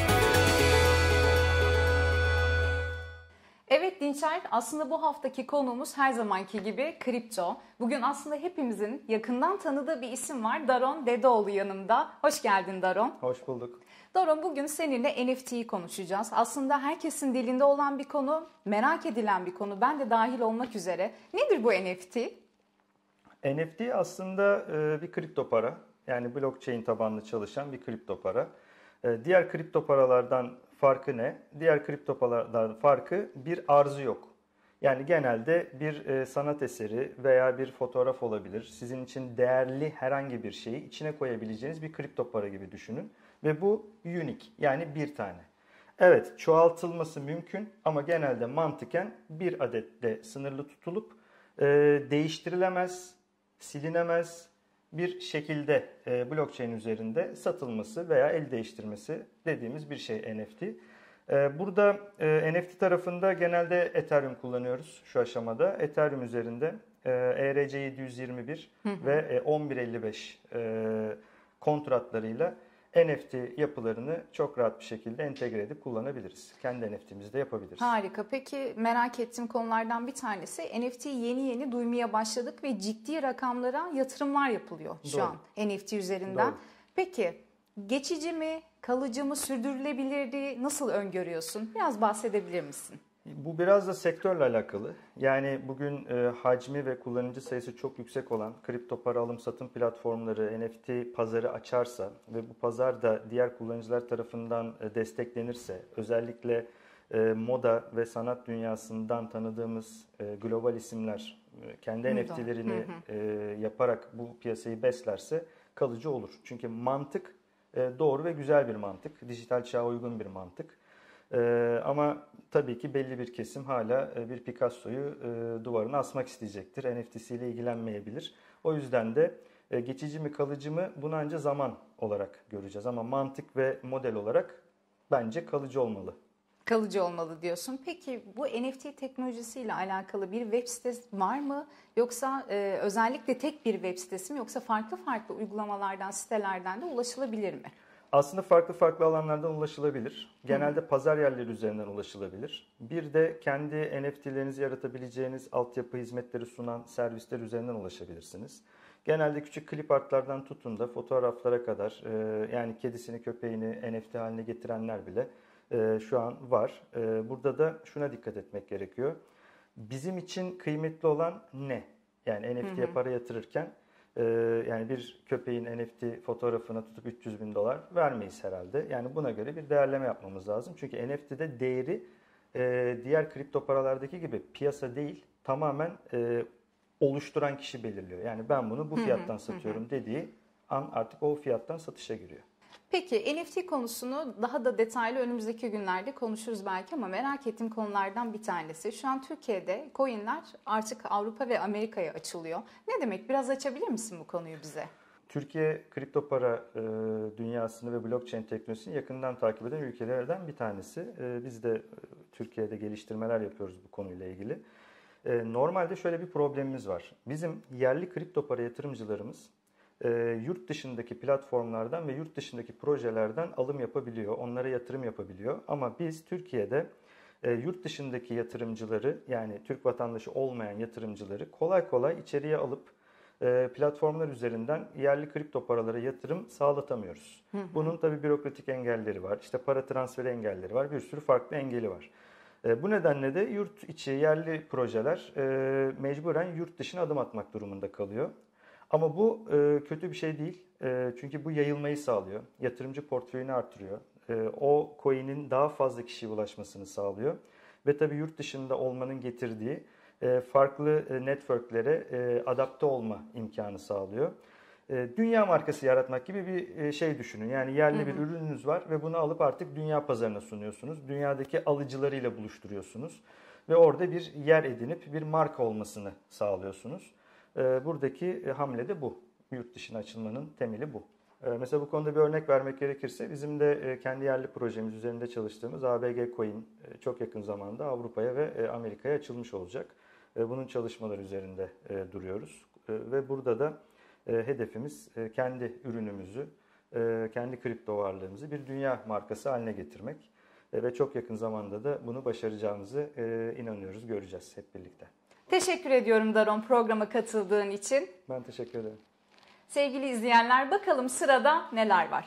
Evet Dinçer, aslında bu haftaki konuğumuz her zamanki gibi kripto. Bugün aslında hepimizin yakından tanıdığı bir isim var. Daron Dedeoğlu yanımda. Hoş geldin Daron. Hoş bulduk. Daron, bugün seninle NFT'yi konuşacağız. Aslında herkesin dilinde olan bir konu, merak edilen bir konu. Ben de dahil olmak üzere. Nedir bu NFT? NFT aslında bir kripto para. Yani blockchain tabanlı çalışan bir kripto para. Diğer kripto paralardan farkı ne? Diğer kripto paralardan farkı bir arzı yok. Yani genelde bir sanat eseri veya bir fotoğraf olabilir. Sizin için değerli herhangi bir şeyi içine koyabileceğiniz bir kripto para gibi düşünün. Ve bu unique, yani bir tane. Evet, çoğaltılması mümkün ama genelde mantıken bir adetle sınırlı tutulup değiştirilemez, silinemez bir şekilde blockchain üzerinde satılması veya el değiştirmesi dediğimiz bir şey NFT. Burada NFT tarafında genelde Ethereum kullanıyoruz şu aşamada. Ethereum üzerinde ERC721 ve 1155 kontratlarıyla NFT yapılarını çok rahat bir şekilde entegre edip kullanabiliriz. Kendi NFT'mizi de yapabiliriz. Harika. Peki merak ettiğim konulardan bir tanesi, NFT'yi yeni duymaya başladık ve ciddi rakamlara yatırımlar yapılıyor şu Doğru. an NFT üzerinden. Doğru. Peki geçici mi, kalıcı mı, sürdürülebilirliği nasıl öngörüyorsun? Biraz bahsedebilir misin? Bu biraz da sektörle alakalı. Yani bugün hacmi ve kullanıcı sayısı çok yüksek olan kripto para alım satım platformları NFT pazarı açarsa ve bu pazar da diğer kullanıcılar tarafından desteklenirse, özellikle moda ve sanat dünyasından tanıdığımız global isimler kendi NFT'lerini yaparak bu piyasayı beslerse kalıcı olur. Çünkü mantık doğru ve güzel bir mantık, dijital çağa uygun bir mantık. Ama tabii ki belli bir kesim hala bir Picasso'yu duvarına asmak isteyecektir. NFT'siyle ilgilenmeyebilir. O yüzden de geçici mi kalıcı mı bunu ancak zaman olarak göreceğiz. Ama mantık ve model olarak bence kalıcı olmalı. Kalıcı olmalı diyorsun. Peki bu NFT teknolojisiyle alakalı bir web sitesi var mı? Yoksa özellikle tek bir web sitesi mi? Yoksa farklı uygulamalardan, sitelerden de ulaşılabilir mi? Aslında farklı alanlardan ulaşılabilir. Genelde pazar yerleri üzerinden ulaşılabilir. Bir de kendi NFT'lerinizi yaratabileceğiniz altyapı hizmetleri sunan servisler üzerinden ulaşabilirsiniz. Genelde küçük klip artlardan tutun da fotoğraflara kadar yani kedisini köpeğini NFT haline getirenler bile şu an var. Burada da şuna dikkat etmek gerekiyor. Bizim için kıymetli olan ne? Yani NFT'ye para yatırırken yani bir köpeğin NFT fotoğrafına tutup $300.000 vermeyiz herhalde. Yani buna göre bir değerleme yapmamız lazım. Çünkü NFT'de değeri diğer kripto paralardaki gibi piyasa değil, tamamen oluşturan kişi belirliyor. Yani ben bunu bu fiyattan satıyorum dediği an artık o fiyattan satışa giriyor. Peki NFT konusunu daha da detaylı önümüzdeki günlerde konuşuruz belki ama merak ettiğim konulardan bir tanesi. Şu an Türkiye'de coinler artık Avrupa ve Amerika'ya açılıyor. Ne demek? Biraz açabilir misin bu konuyu bize? Türkiye kripto para dünyasını ve blockchain teknolojisini yakından takip eden ülkelerden bir tanesi. Biz de Türkiye'de geliştirmeler yapıyoruz bu konuyla ilgili. Normalde şöyle bir problemimiz var. Bizim yerli kripto para yatırımcılarımız yurt dışındaki platformlardan ve yurt dışındaki projelerden alım yapabiliyor, onlara yatırım yapabiliyor. Ama biz Türkiye'de yurt dışındaki yatırımcıları, yani Türk vatandaşı olmayan yatırımcıları kolay kolay içeriye alıp platformlar üzerinden yerli kripto paralara yatırım sağlatamıyoruz. Bunun tabii bürokratik engelleri var, işte para transferi engelleri var, bir sürü farklı engeli var. Bu nedenle de yurt içi yerli projeler mecburen yurt dışına adım atmak durumunda kalıyor. Ama bu kötü bir şey değil. Çünkü bu yayılmayı sağlıyor. Yatırımcı portföyünü artırıyor. o coin'in daha fazla kişiye ulaşmasını sağlıyor. Ve tabii yurt dışında olmanın getirdiği farklı networklere adapte olma imkanı sağlıyor. Dünya markası yaratmak gibi bir şey düşünün. Yani yerli bir ürününüz var ve bunu alıp artık dünya pazarına sunuyorsunuz. Dünyadaki alıcılarıyla buluşturuyorsunuz. Ve orada bir yer edinip bir marka olmasını sağlıyorsunuz. Buradaki hamle de bu. Yurt dışına açılmanın temeli bu. Mesela bu konuda bir örnek vermek gerekirse bizim de kendi yerli projemiz üzerinde çalıştığımız ABG Coin çok yakın zamanda Avrupa'ya ve Amerika'ya açılmış olacak. Bunun çalışmaları üzerinde duruyoruz. Ve burada da hedefimiz kendi ürünümüzü, kendi kripto varlığımızı bir dünya markası haline getirmek. Ve çok yakın zamanda da bunu başaracağımızı inanıyoruz, göreceğiz hep birlikte. Teşekkür ediyorum Daron programa katıldığın için. Ben teşekkür ederim. Sevgili izleyenler, bakalım sırada neler var?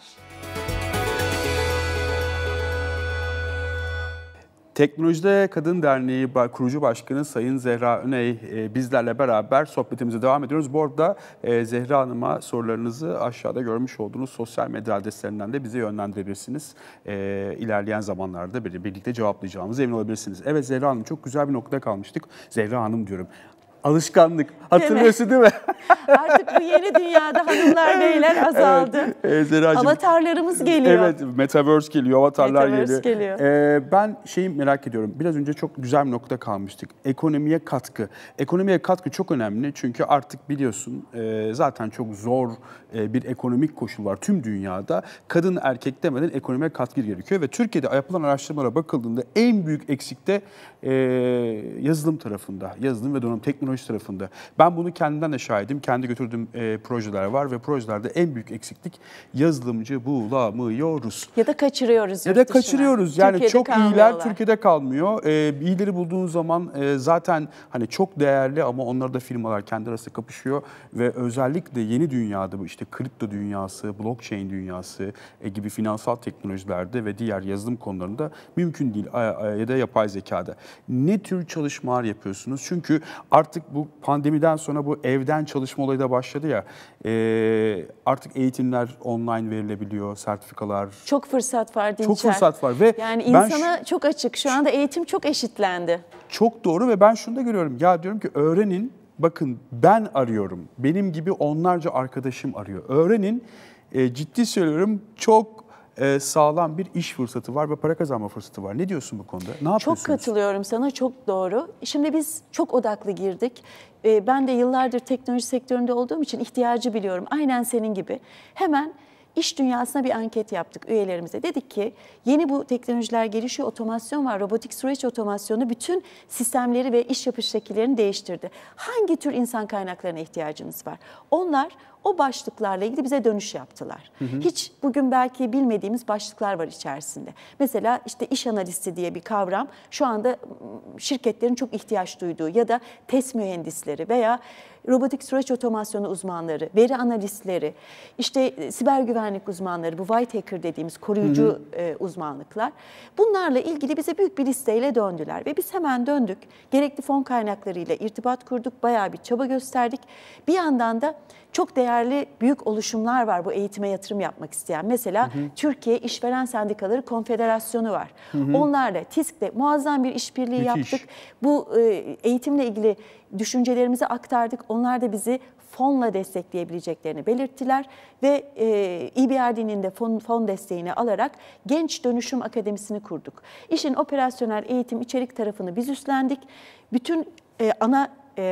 Teknolojide Kadın Derneği kurucu başkanı Sayın Zehra Öney bizlerle beraber sohbetimize devam ediyoruz. Bu arada Zehra Hanım'a sorularınızı aşağıda görmüş olduğunuz sosyal medya adreslerinden de bize yönlendirebilirsiniz. İlerleyen zamanlarda birlikte cevaplayacağımıza emin olabilirsiniz. Evet Zehra Hanım, çok güzel bir noktada kalmıştık. Zehra Hanım diyorum. Alışkanlık. Hatırlıyorsun değil mi? Artık bu yeni dünyada hanımlar beyler azaldı. Evet, avatarlarımız geliyor. Evet, Metaverse geliyor, avatarlar geliyor. Ben şeyi merak ediyorum. Biraz önce çok güzel bir noktada kalmıştık. Ekonomiye katkı. Ekonomiye katkı çok önemli çünkü artık biliyorsun zaten çok zor bir ekonomik koşul var tüm dünyada. Kadın erkek demeden ekonomiye katkı gerekiyor ve Türkiye'de yapılan araştırmalara bakıldığında en büyük eksik de yazılım tarafında, yazılım ve donanım teknoloji tarafında. Ben bunu kendimden de şahidim. Kendi götürdüğüm projeler var ve projelerde en büyük eksiklik yazılımcı bulamıyoruz. Ya da kaçırıyoruz. Ya da kaçırıyoruz. Yani Türkiye'de çok iyiler Türkiye'de kalmıyor. İyileri bulduğun zaman zaten hani çok değerli ama onlar da firmalar kendi arasında kapışıyor ve özellikle yeni dünyada bu işte kripto dünyası, blockchain dünyası gibi finansal teknolojilerde ve diğer yazılım konularında mümkün değil ya da yapay zekada. Ne tür çalışmalar yapıyorsunuz? Çünkü artık bu pandemiden sonra bu evden çalışma olayı da başladı ya. Artık eğitimler online verilebiliyor, sertifikalar. Çok fırsat var Dinçer. Çok fırsat var ve yani insana çok açık. Şu anda eğitim çok eşitlendi. Çok doğru ve ben şunu da görüyorum. Ya diyorum ki öğrenin. Bakın ben arıyorum. Benim gibi onlarca arkadaşım arıyor. Öğrenin. Ciddi söylüyorum, çok sağlam bir iş fırsatı var ve para kazanma fırsatı var. Ne diyorsun bu konuda? Ne yapıyorsunuz? Çok katılıyorum sana, çok doğru. Şimdi biz çok odaklı girdik. Ben de yıllardır teknoloji sektöründe olduğum için ihtiyacı biliyorum. Aynen senin gibi. Hemen İş dünyasına bir anket yaptık üyelerimize. Dedik ki yeni bu teknolojiler gelişiyor, otomasyon var, robotik süreç otomasyonu bütün sistemleri ve iş yapış şekillerini değiştirdi. Hangi tür insan kaynaklarına ihtiyacınız var? Onlar o başlıklarla ilgili bize dönüş yaptılar. Hiç bugün belki bilmediğimiz başlıklar var içerisinde. Mesela işte iş analisti diye bir kavram şu anda şirketlerin çok ihtiyaç duyduğu ya da test mühendisleri veya robotik süreç otomasyonu uzmanları, veri analistleri, işte siber güvenlik uzmanları, bu white hacker dediğimiz koruyucu uzmanlıklar. Bunlarla ilgili bize büyük bir listeyle döndüler ve biz hemen döndük. Gerekli fon kaynaklarıyla irtibat kurduk, bayağı bir çaba gösterdik. Bir yandan da çok değerli büyük oluşumlar var bu eğitime yatırım yapmak isteyen. Mesela Türkiye İşveren Sendikaları Konfederasyonu var. Onlarla TİSK'le muazzam bir işbirliği yaptık. Bu eğitimle ilgili düşüncelerimizi aktardık. Onlar da bizi fonla destekleyebileceklerini belirttiler ve EBRD'nin de fon desteğini alarak Genç Dönüşüm Akademisi'ni kurduk. İşin operasyonel eğitim içerik tarafını biz üstlendik. Bütün ana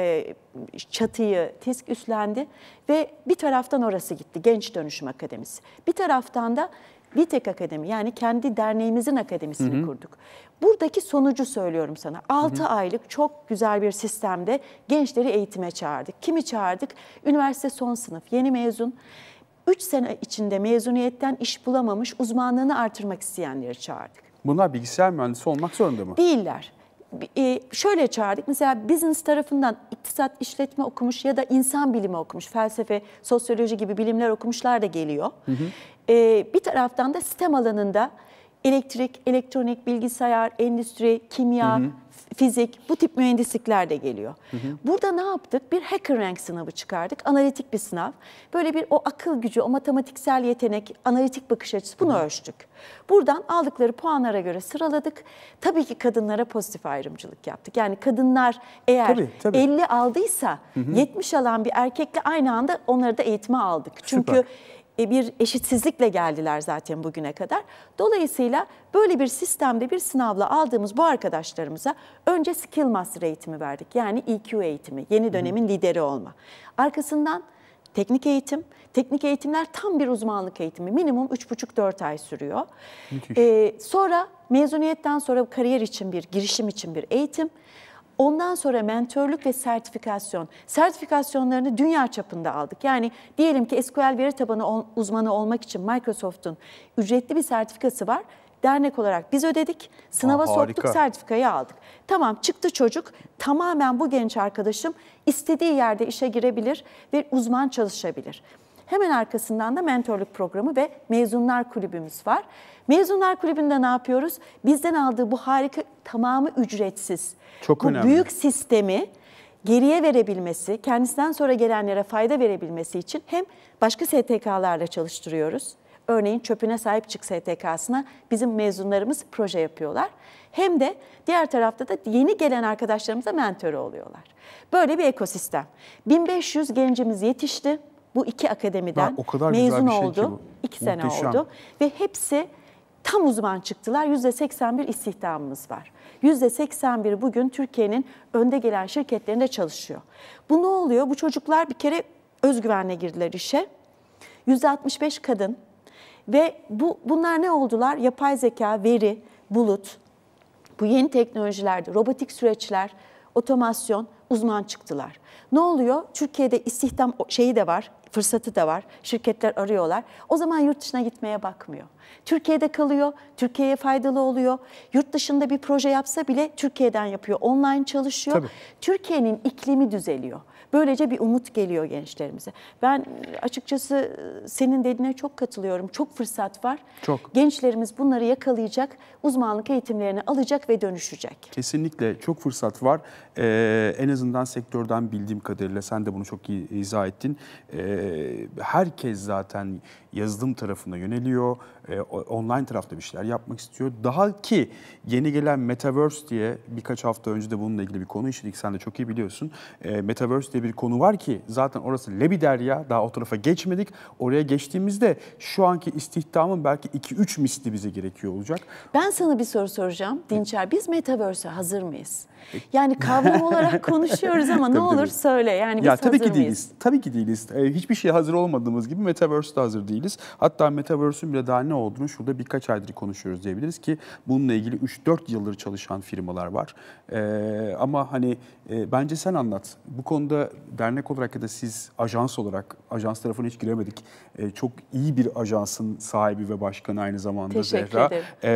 çatıyı TİSK üstlendi ve bir taraftan orası gitti, Genç Dönüşüm Akademisi. Bir taraftan da Vitek Akademi, yani kendi derneğimizin akademisini kurduk. Buradaki sonucu söylüyorum sana. 6 aylık çok güzel bir sistemde gençleri eğitime çağırdık. Kimi çağırdık? Üniversite son sınıf, yeni mezun. 3 sene içinde mezuniyetten iş bulamamış, uzmanlığını artırmak isteyenleri çağırdık. Bunlar bilgisayar mühendisi olmak zorunda mı? Değiller. Şöyle çağırdık, mesela business tarafından iktisat, işletme okumuş ya da insan bilimi okumuş, felsefe, sosyoloji gibi bilimler okumuşlar da geliyor. Bir taraftan da sistem alanında elektrik, elektronik, bilgisayar, endüstri, kimya, fizik, bu tip mühendislikler de geliyor. Burada ne yaptık? Bir HackerRank sınavı çıkardık. Analitik bir sınav. Böyle bir o akıl gücü, o matematiksel yetenek, analitik bakış açısı, bunu ölçtük. Buradan aldıkları puanlara göre sıraladık. Tabii ki kadınlara pozitif ayrımcılık yaptık. Yani kadınlar eğer Tabii. 50 aldıysa 70 alan bir erkekle aynı anda onları da eğitime aldık. Çünkü Süper. Bir eşitsizlikle geldiler zaten bugüne kadar. Dolayısıyla böyle bir sistemde bir sınavla aldığımız bu arkadaşlarımıza önce Skill Master eğitimi verdik. Yani EQ eğitimi, yeni dönemin lideri olma. Arkasından teknik eğitim. Teknik eğitimler tam bir uzmanlık eğitimi. Minimum 3,5-4 ay sürüyor. Sonra mezuniyetten sonra kariyer için bir, girişim için bir eğitim. Ondan sonra mentörlük ve sertifikasyon. Sertifikasyonlarını dünya çapında aldık. Yani diyelim ki SQL veri tabanı uzmanı olmak için Microsoft'un ücretli bir sertifikası var. Dernek olarak biz ödedik, sınava soktuk, sertifikayı aldık. Tamam, çıktı çocuk, tamamen bu genç arkadaşım istediği yerde işe girebilir ve uzman çalışabilir. Hemen arkasından da mentörlük programı ve mezunlar kulübümüz var. Mezunlar kulübünde ne yapıyoruz? Bizden aldığı bu harika, tamamı ücretsiz. Çok bu önemli. Büyük sistemi geriye verebilmesi, kendisinden sonra gelenlere fayda verebilmesi için hem başka STK'larla çalıştırıyoruz. Örneğin Çöpüne Sahip Çık STK'sına bizim mezunlarımız proje yapıyorlar. Hem de diğer tarafta da yeni gelen arkadaşlarımıza mentörü oluyorlar. Böyle bir ekosistem. 1500 gencimiz yetişti. Bu iki akademiden o kadar mezun güzel bir şey oldu. ki bu. 2 sene Muhteşem. oldu. Ve hepsi tam uzman çıktılar. %81 istihdamımız var. %81 bugün Türkiye'nin önde gelen şirketlerinde çalışıyor. Bu ne oluyor? Bu çocuklar bir kere özgüvenle girdiler işe. %65 kadın. Ve bunlar ne oldular? Yapay zeka, veri, bulut, bu yeni teknolojilerde robotik süreçler, otomasyon, uzman çıktılar. Ne oluyor? Türkiye'de istihdam şeyi de var, fırsatı da var. Şirketler arıyorlar. O zaman yurt dışına gitmeye bakmıyor. Türkiye'de kalıyor, Türkiye'ye faydalı oluyor. Yurt dışında bir proje yapsa bile Türkiye'den yapıyor, online çalışıyor. Tabii. Türkiye'nin iklimi düzeliyor. Böylece bir umut geliyor gençlerimize. Ben açıkçası senin dediğine çok katılıyorum. Çok fırsat var. Çok. Gençlerimiz bunları yakalayacak, uzmanlık eğitimlerini alacak ve dönüşecek. Kesinlikle çok fırsat var. En azından sektörden bildiğim kadarıyla sen de bunu çok iyi izah ettin. Herkes zaten yazılım tarafına yöneliyor. Online tarafta bir şeyler yapmak istiyor. Daha ki yeni gelen Metaverse diye birkaç hafta önce de bununla ilgili bir konu işledik. Sen de çok iyi biliyorsun. Metaverse diye bir konu var ki zaten orası lebiderya. Daha o tarafa geçmedik. Oraya geçtiğimizde şu anki istihdamın belki 2-3 misli bize gerekiyor olacak. Ben sana bir soru soracağım Dinçer. Biz Metaverse'e hazır mıyız? Yani kavram olarak konuşuyoruz ama ne olur söyle. Yani biz tabii hazır ki mıyız? değiliz. Tabii ki değiliz. Hiçbir şeye hazır olmadığımız gibi Metaverse'de hazır değiliz. Hatta Metaverse'ün bile daha ne olduğunu şurada birkaç aydır konuşuyoruz diyebiliriz ki bununla ilgili 3-4 yıldır çalışan firmalar var. Ama hani bence sen anlat. Bu konuda dernek olarak ya da siz ajans olarak, ajans tarafına hiç giremedik. Çok iyi bir ajansın sahibi ve başkanı aynı zamanda Teşekkür Zehra.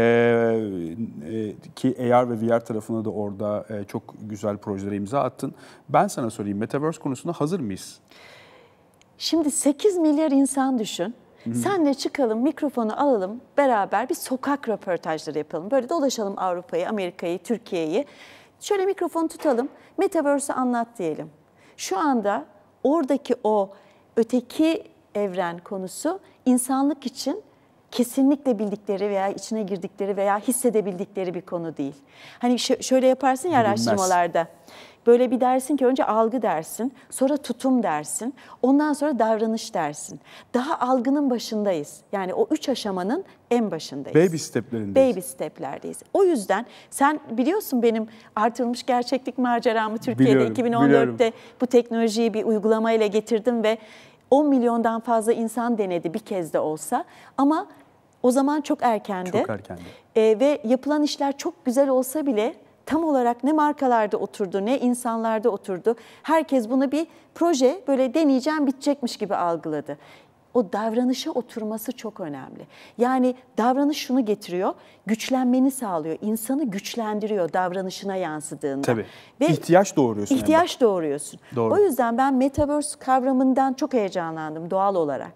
ederim. Ki AR ve VR tarafına da orada çok güzel projelere imza attın. Ben sana sorayım, Metaverse konusunda hazır mıyız? Şimdi 8 milyar insan düşün. Senle çıkalım, mikrofonu alalım, beraber bir sokak röportajları yapalım. Böyle dolaşalım Avrupa'yı, Amerika'yı, Türkiye'yi. Şöyle mikrofonu tutalım, Metaverse'ü anlat diyelim. Şu anda oradaki o öteki evren konusu insanlık için kesinlikle bildikleri veya içine girdikleri veya hissedebildikleri bir konu değil. Hani şöyle yaparsın ya araştırmalarda. Böyle bir dersin ki önce algı dersin, sonra tutum dersin, ondan sonra davranış dersin. Daha algının başındayız. Yani o 3 aşamanın en başındayız. Baby steplerindeyiz. Baby steplerdeyiz. O yüzden sen biliyorsun benim artırılmış gerçeklik maceramı Türkiye'de 2014'te bu teknolojiyi bir uygulamayla getirdim ve 10 milyondan fazla insan denedi bir kez de olsa. Ama o zaman çok erkendi. Çok erkendi. Ve yapılan işler çok güzel olsa bile tam olarak ne markalarda oturdu, ne insanlarda oturdu. Herkes bunu bir proje, böyle deneyeceğim, bitecekmiş gibi algıladı. O davranışa oturması çok önemli. Yani davranış şunu getiriyor, güçlenmeni sağlıyor. İnsanı güçlendiriyor davranışına yansıdığında. Tabii. Ve İhtiyaç doğuruyorsun. İhtiyaç doğuruyorsun. Doğru. O yüzden ben Metaverse kavramından çok heyecanlandım doğal olarak.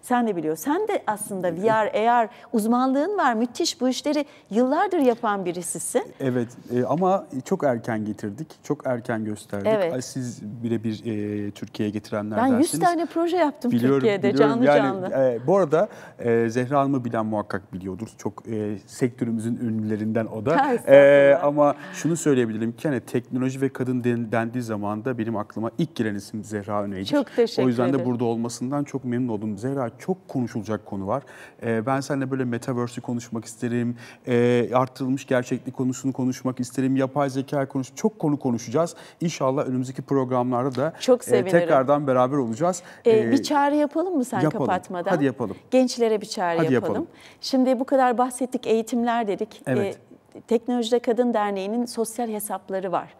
Sen de biliyorsun. Sen de aslında VR, AR uzmanlığın var. Müthiş, bu işleri yıllardır yapan birisisin. Evet ama çok erken getirdik. Çok erken gösterdik. Evet. Siz birebir Türkiye'ye getirenlerdensiniz. Ben 100 tane proje yaptım Biliyorum, Türkiye'de biliyorum. canlı. Bu arada Zehra Hanım'ı bilen muhakkak biliyordur. Çok sektörümüzün ünlülerinden o da. Ama şunu söyleyebilirim ki hani teknoloji ve kadın dendiği zaman da benim aklıma ilk gelen isim Zehra Öney'dir. Çok teşekkür O yüzden de ederim. burada olmasından çok memnun oldum. Zehra, çok konuşulacak konu var. Ben seninle böyle Metaverse'ü konuşmak isterim. Artırılmış gerçeklik konusunu konuşmak isterim. Yapay zeka konuşacağız. Çok konu konuşacağız. İnşallah önümüzdeki programlarda da çok tekrardan beraber olacağız. Bir çağrı yapalım mı sen yapalım. kapatmadan? Hadi yapalım. Gençlere bir çağrı yapalım. Şimdi bu kadar bahsettik, eğitimler dedik. Evet. Teknolojide Kadın Derneği'nin sosyal hesapları var.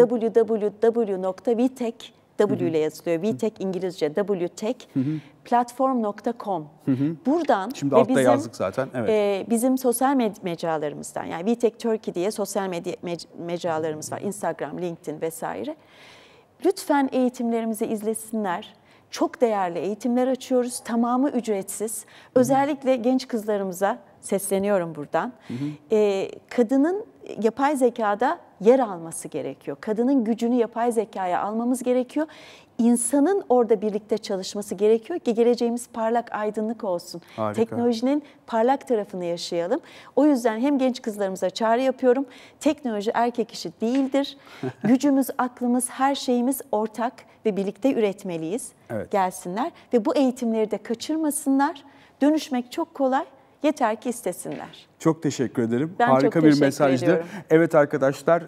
www.vtech W ile yazılıyor. VTech İngilizce, WTech platform.com. Buradan Şimdi ve altta yazdık zaten. Evet. Bizim sosyal mecralarımızdan, yani VTech Turkey diye sosyal medya mecralarımız var. Instagram, LinkedIn vesaire. Lütfen eğitimlerimizi izlesinler. Çok değerli eğitimler açıyoruz. Tamamı ücretsiz. Özellikle genç kızlarımıza sesleniyorum buradan. Kadının yapay zekada yer alması gerekiyor. Kadının gücünü yapay zekaya almamız gerekiyor. İnsanın orada birlikte çalışması gerekiyor ki geleceğimiz parlak, aydınlık olsun. Harika. Teknolojinin parlak tarafını yaşayalım. O yüzden hem genç kızlarımıza çağrı yapıyorum. Teknoloji erkek işi değildir. Gücümüz, aklımız, her şeyimiz ortak ve birlikte üretmeliyiz. Evet. Gelsinler ve bu eğitimleri de kaçırmasınlar. Dönüşmek çok kolay. Yeter ki istesinler. Çok teşekkür ederim. Ben Harika çok bir teşekkür mesajdı. ediyorum. Evet arkadaşlar,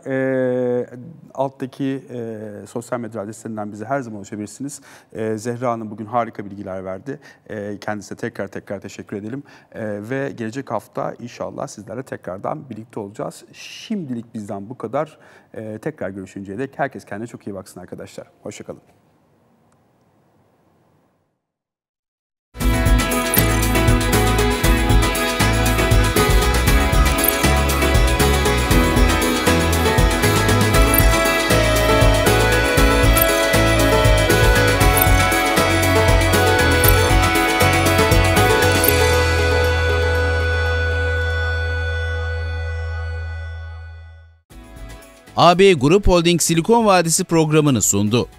alttaki sosyal medya adreslerinden bize her zaman ulaşabilirsiniz. Zehra Hanım bugün harika bilgiler verdi. Kendisine tekrar teşekkür edelim. Ve gelecek hafta inşallah sizlerle tekrardan birlikte olacağız. Şimdilik bizden bu kadar. Tekrar görüşünceye dek herkes kendine çok iyi baksın arkadaşlar. Hoşça kalın. AB Grup Holding Silikon Vadisi programını sundu.